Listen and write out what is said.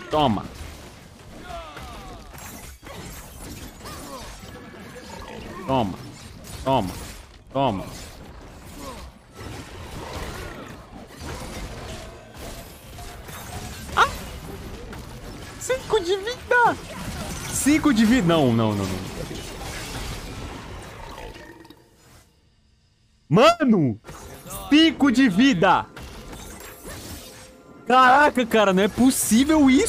Toma. Toma. Toma. Toma. Ah! 5 de vida! 5 de vida. Não. Mano! 5 de vida! Caraca, cara, não é possível isso!